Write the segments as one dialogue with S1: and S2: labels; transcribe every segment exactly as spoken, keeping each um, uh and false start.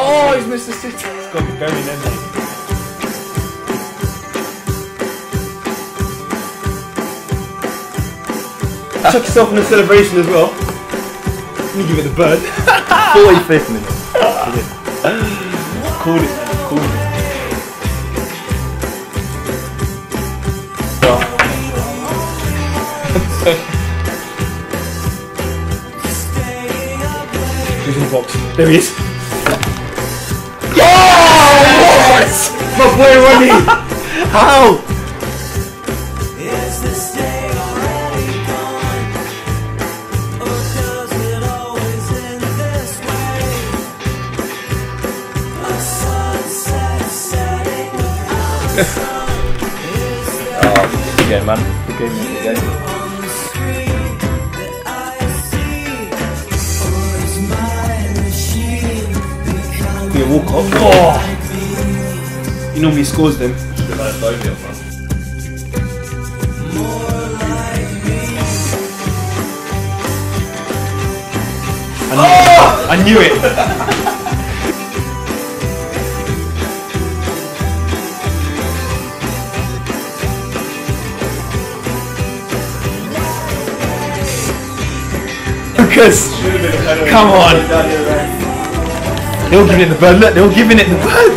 S1: Oh, he's missed the sit.
S2: It's got to be very empty.
S1: Chuck yourself in the celebration as well. Let me give it the bird.
S2: forty-fifth minute. Called it. Called it.
S1: Who's in the box? There he is. Oh! What? My boy Ronnie!
S2: How? Oh, good game, man. Good game, good game.
S1: Be a walk off. Oh! He normally scores them.
S2: Should have had a bogey up front.
S1: I knew, oh! I knew it. Lucas, come on. They're all giving it the bird. Look, they're all giving it the bird.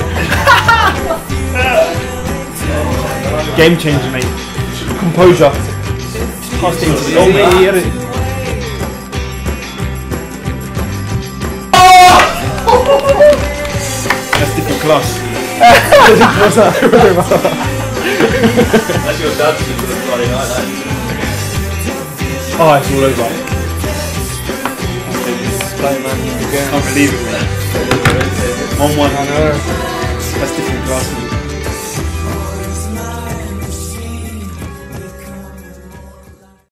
S1: Game changer, mate. Composure. Passed it into the goal, mate. He had it. That's different class.
S2: That's your dad's team for the Friday night, that.
S1: Oh, it's all over.
S2: Man,
S1: can't believe it, man. one one, I know. That's different class, man.